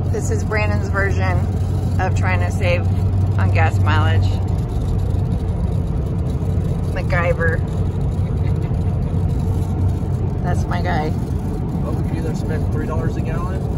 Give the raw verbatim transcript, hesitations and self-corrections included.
This is Brandon's version of trying to save on gas mileage. MacGyver. That's my guy. Well, we could either spend three dollars a gallon